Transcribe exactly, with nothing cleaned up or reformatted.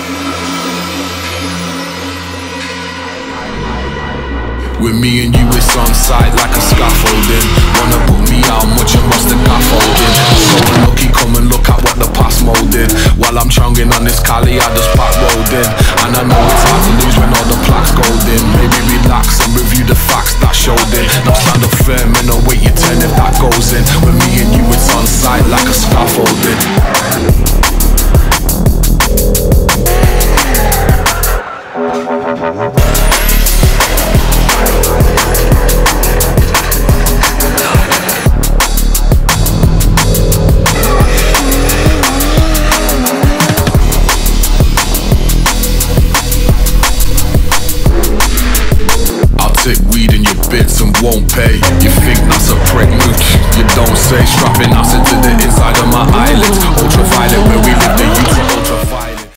With me and you it's on site like a scaffolding. Wanna put me out much and what's the scaffolding? So unlucky, come and look at what the past molded. While I'm chunging on this Cali, I just back rolled in. And I know it's hard to lose when all the plaques golden. Maybe relax and review the facts that showed it. Now stand up firm and await your turn if that goes in. With me and you it's on site like a scaffolding. Weed in your bits and won't pay. You think that's a prick move? You don't say. Strapping acid to the inside of my eyelids. Ultraviolet where we live, the youth